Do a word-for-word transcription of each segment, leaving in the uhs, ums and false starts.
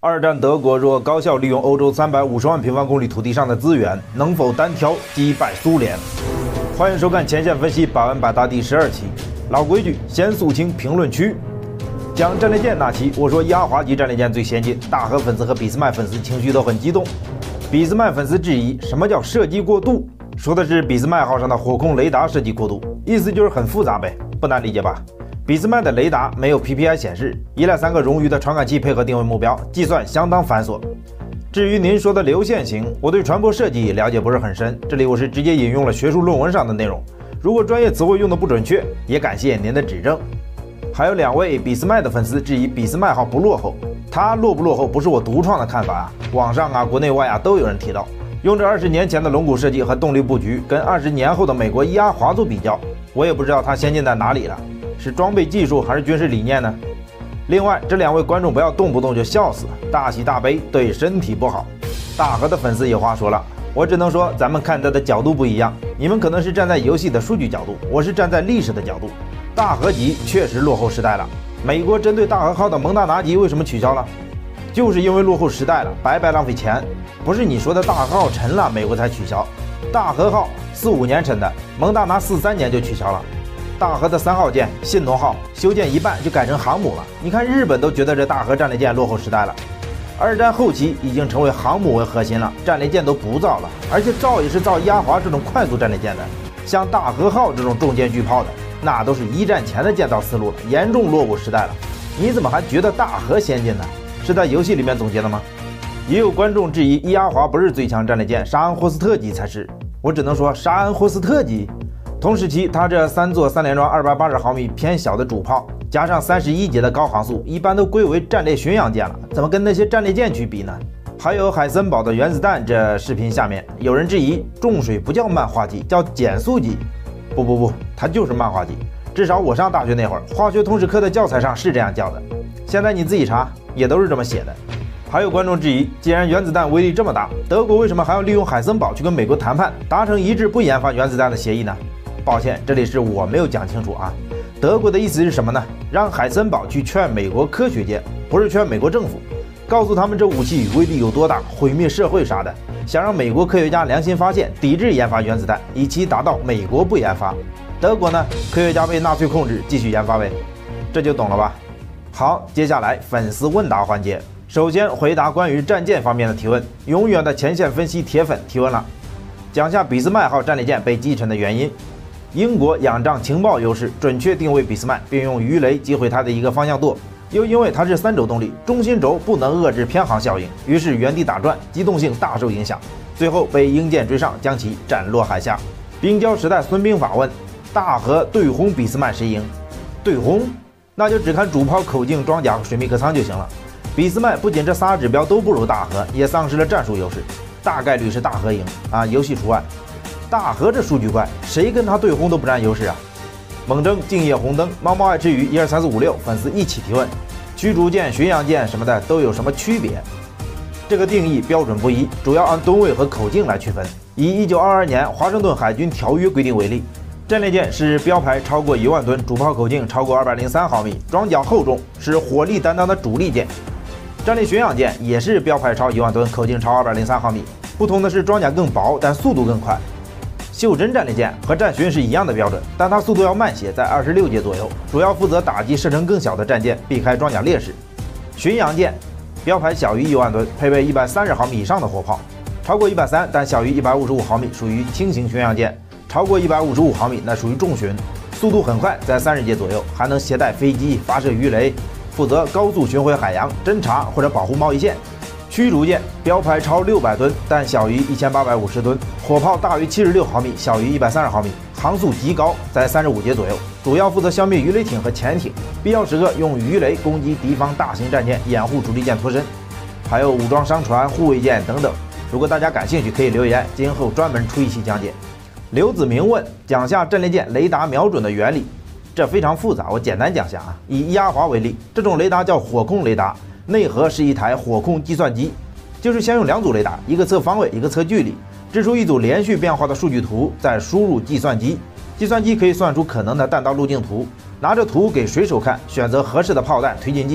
二战德国若高效利用欧洲三百五十万平方公里土地上的资源，能否单挑击败苏联？欢迎收看前线分析百问百答第十二期。老规矩，先肃清评论区。讲战列舰那期，我说压滑级战列舰最先进，大和粉丝和俾斯麦粉丝情绪都很激动。俾斯麦粉丝质疑什么叫射击过度，说的是俾斯麦号上的火控雷达射击过度，意思就是很复杂呗，不难理解吧？俾斯麦的雷达没有 P P I 显示，依赖三个冗余的传感器配合定位目标，计算相当繁琐。至于您说的流线型，我对船舶设计了解不是很深，这里我是直接引用了学术论文上的内容，如果专业词汇用的不准确，也感谢您的指正。还有两位俾斯麦的粉丝质疑俾斯麦号不落后，它落不落后不是我独创的看法啊，网上啊、国内外啊都有人提到，用着二十年前的龙骨设计和动力布局，跟二十年后的美国伊阿华做比较，我也不知道它先进在哪里了。是装备技术还是军事理念呢？另外，这两位观众不要动不动就笑死，大喜大悲对身体不好。大和的粉丝有话说了，我只能说咱们看待的角度不一样，你们可能是站在游戏的数据角度，我是站在历史的角度。大和级确实落后时代了，美国针对大和号的蒙大拿级为什么取消了？就是因为落后时代了，白白浪费钱。不是你说的大和号沉了，美国才取消。大和号四五年沉的，蒙大拿四三年就取消了。大和的三号舰信浓号修建一半就改成航母了，你看日本都觉得这大和战列舰落后时代了。二战后期已经成为航母为核心了，战列舰都不造了，而且造也是造压滑这种快速战列舰的，像大和号这种重舰巨炮的，那都是一战前的建造思路了，严重落伍时代了。你怎么还觉得大和先进呢？是在游戏里面总结的吗？也有观众质疑伊阿华不是最强战列舰，沙恩霍斯特级才是。我只能说沙恩霍斯特级同时期，它这三座三连装二百八十毫米偏小的主炮，加上三十一节的高航速，一般都归为战列巡洋舰了，怎么跟那些战列舰去比呢？还有海森堡的原子弹，这视频下面有人质疑重水不叫漫画级，叫减速级。不不不，它就是漫画级，至少我上大学那会儿，化学通识课的教材上是这样叫的，现在你自己查也都是这么写的。还有观众质疑，既然原子弹威力这么大，德国为什么还要利用海森堡去跟美国谈判，达成一致不研发原子弹的协议呢？抱歉，这里是我没有讲清楚啊。德国的意思是什么呢？让海森堡去劝美国科学界，不是劝美国政府，告诉他们这武器威力有多大，毁灭社会啥的，想让美国科学家良心发现，抵制研发原子弹，以期达到美国不研发。德国呢，科学家被纳粹控制，继续研发呗，这就懂了吧？好，接下来粉丝问答环节，首先回答关于战舰方面的提问，永远的前线分析铁粉提问了，讲下俾斯麦号战列舰被击沉的原因。英国仰仗情报优势，准确定位俾斯麦，并用鱼雷击毁它的一个方向舵。又因为它是三轴动力，中心轴不能遏制偏航效应，于是原地打转，机动性大受影响，最后被英舰追上，将其斩落海下。冰胶时代孙兵法问：大和对轰俾斯麦谁赢？对轰？那就只看主炮、口径、装甲和水密壳舱就行了。俾斯麦不仅这仨指标都不如大和，也丧失了战术优势，大概率是大和赢啊，游戏除外。大和这数据怪，谁跟他对轰都不占优势啊！猛蒸、敬业红灯、猫猫爱吃鱼，一二三四五六粉丝一起提问：驱逐舰、巡洋舰什么的都有什么区别？这个定义标准不一，主要按吨位和口径来区分。以一九二二年华盛顿海军条约规定为例，战列舰是标牌超过一万吨，主炮口径超过二百零三毫米，装甲厚重，是火力担当的主力舰。战列巡洋舰也是标牌超一万吨，口径超二百零三毫米，不同的是装甲更薄，但速度更快。袖珍战列舰和战巡是一样的标准，但它速度要慢些，在二十六节左右，主要负责打击射程更小的战舰，避开装甲劣势。巡洋舰标牌小于一万吨，配备一百三十毫米以上的火炮，超过一百三但小于一百五十五毫米属于轻型巡洋舰，超过一百五十五毫米那属于重巡，速度很快，在三十节左右，还能携带飞机发射鱼雷，负责高速巡回海洋、侦察或者保护贸易线。驱逐舰标牌超六百吨，但小于一千八百五十吨，火炮大于七十六毫米，小于一百三十毫米，航速极高，在三十五节左右，主要负责消灭鱼雷艇和潜艇，必要时刻用鱼雷攻击敌方大型战舰，掩护主力舰脱身。还有武装商船、护卫舰等等。如果大家感兴趣，可以留言，今后专门出一期讲解。刘子明问：讲下战列舰雷达瞄准的原理。这非常复杂，我简单讲下啊。以伊阿华为例，这种雷达叫火控雷达。内核是一台火控计算机，就是先用两组雷达，一个测方位，一个测距离，制出一组连续变化的数据图，再输入计算机。计算机可以算出可能的弹道路径图，拿着图给水手看，选择合适的炮弹推进剂，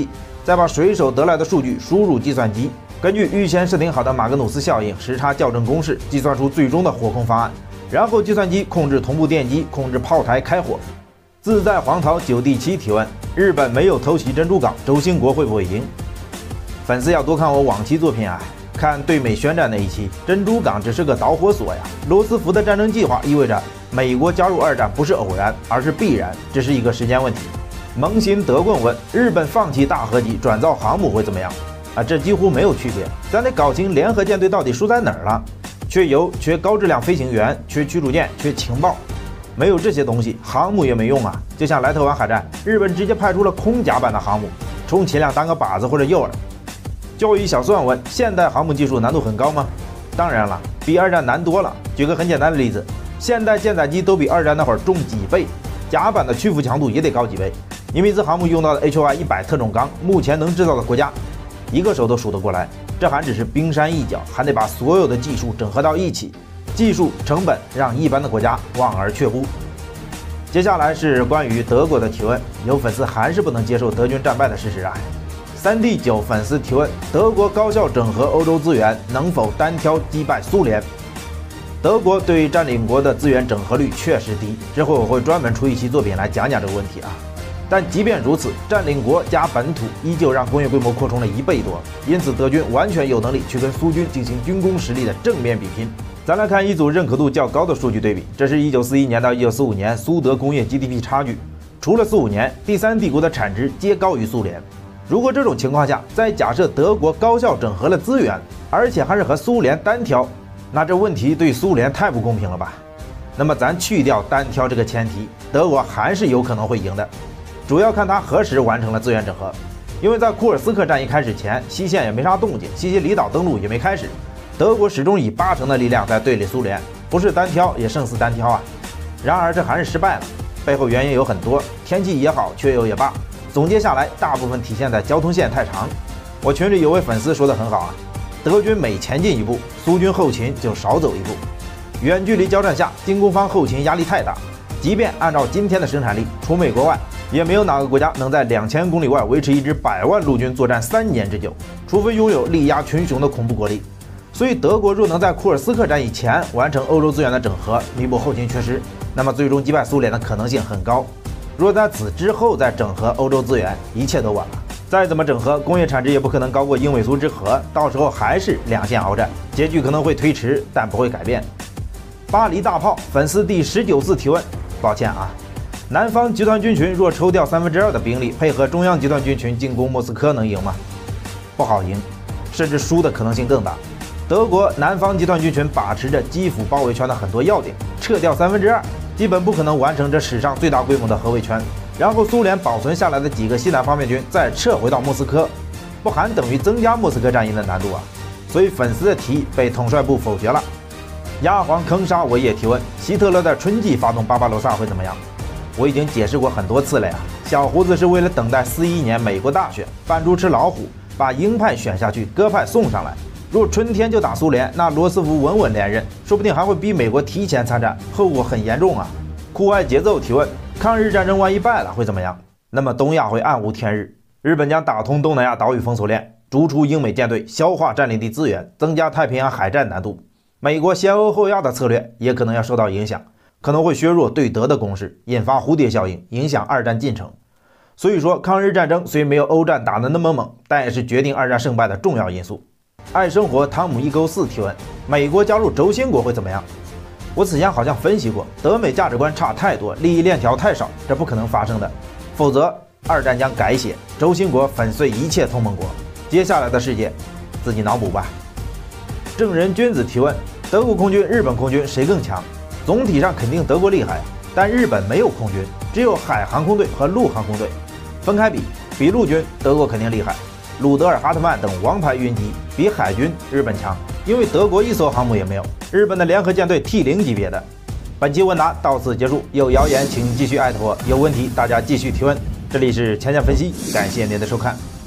再把水手得来的数据输入计算机，根据预先设定好的马格努斯效应时差校正公式，计算出最终的火控方案，然后计算机控制同步电机，控制炮台开火。自在黄桃九 D 七提问：日本没有偷袭珍珠港，周兴国会不会赢？粉丝要多看我往期作品啊，看对美宣战那一期，珍珠港只是个导火索呀。罗斯福的战争计划意味着美国加入二战不是偶然，而是必然，只是一个时间问题。萌新德棍问：日本放弃大合击转造航母会怎么样？啊，这几乎没有区别。咱得搞清联合舰队到底输在哪儿了。缺油，缺高质量飞行员，缺驱逐舰，缺情报。没有这些东西，航母也没用啊。就像莱特湾海战，日本直接派出了空甲版的航母，充其量当个靶子或者诱饵。教育小算问：现代航母技术难度很高吗？当然了，比二战难多了。举个很简单的例子，现代舰载机都比二战那会儿重几倍，甲板的屈服强度也得高几倍。尼米兹航母用到的 H O I 一百特种钢，目前能制造的国家一个手都数得过来，这还只是冰山一角，还得把所有的技术整合到一起，技术成本让一般的国家望而却步。接下来是关于德国的提问，有粉丝还是不能接受德军战败的事实啊。三 D 九粉丝提问：德国高效整合欧洲资源，能否单挑击败苏联？德国对占领国的资源整合率确实低，之后我会专门出一期作品来讲讲这个问题啊。但即便如此，占领国加本土依旧让工业规模扩充了一倍多，因此德军完全有能力去跟苏军进行军工实力的正面比拼。咱来看一组认可度较高的数据对比，这是一九四一年到一九四五年苏德工业 G D P 差距，除了四五年，第三帝国的产值皆高于苏联。如果这种情况下，再假设德国高效整合了资源，而且还是和苏联单挑，那这问题对苏联太不公平了吧？那么咱去掉单挑这个前提，德国还是有可能会赢的。主要看他何时完成了资源整合，因为在库尔斯克战役开始前，西线也没啥动静，西西里岛登陆也没开始，德国始终以八成的力量在对垒苏联，不是单挑也胜似单挑啊。然而这还是失败了，背后原因有很多，天气也好，缺油也罢，总结下来，大部分体现在交通线太长。我群里有位粉丝说的很好啊，德军每前进一步，苏军后勤就少走一步。远距离交战下，进攻方后勤压力太大，即便按照今天的生产力，除美国外，也没有哪个国家能在两千公里外维持一支百万陆军作战三年之久，除非拥有力压群雄的恐怖国力。所以德国若能在库尔斯克战役前完成欧洲资源的整合，弥补后勤缺失，那么最终击败苏联的可能性很高。若在此之后再整合欧洲资源，一切都晚了。再怎么整合，工业产值也不可能高过英美苏之和，到时候还是两线鏖战，结局可能会推迟，但不会改变。巴黎大炮粉丝第十九次提问，抱歉啊。南方集团军群若抽调三分之二的兵力，配合中央集团军群进攻莫斯科，能赢吗？不好赢，甚至输的可能性更大。德国南方集团军群把持着基辅包围圈的很多要点，撤掉三分之二，基本不可能完成这史上最大规模的合围圈。然后苏联保存下来的几个西南方面军再撤回到莫斯科，不含等于增加莫斯科战役的难度啊。所以粉丝的提议被统帅部否决了。鸭黄坑杀我也提问：希特勒在春季发动巴巴罗萨会怎么样？我已经解释过很多次了呀，小胡子是为了等待四一年美国大选，扮猪吃老虎，把鹰派选下去，鸽派送上来。若春天就打苏联，那罗斯福稳稳连任，说不定还会逼美国提前参战，后果很严重啊。酷爱节奏提问：抗日战争万一败了会怎么样？那么东亚会暗无天日，日本将打通东南亚岛屿封锁链，逐出英美舰队，消化占领地资源，增加太平洋海战难度。美国先欧后压的策略也可能要受到影响，可能会削弱对德的攻势，引发蝴蝶效应，影响二战进程。所以说，抗日战争虽没有欧战打得那么猛，但也是决定二战胜败的重要因素。爱生活汤姆一勾四提问：美国加入轴心国会怎么样？我此前好像分析过，德美价值观差太多，利益链条太少，这不可能发生的，否则二战将改写，轴心国粉碎一切同盟国，接下来的世界自己脑补吧。正人君子提问：德国空军、日本空军谁更强？总体上肯定德国厉害，但日本没有空军，只有海航空队和陆航空队。分开比，比陆军德国肯定厉害，鲁德尔哈特曼等王牌运机比海军日本强，因为德国一艘航母也没有，日本的联合舰队 T 零 级别的。本期问答到此结束，有谣言请继续艾特我，有问题大家继续提问。这里是前线分析，感谢您的收看。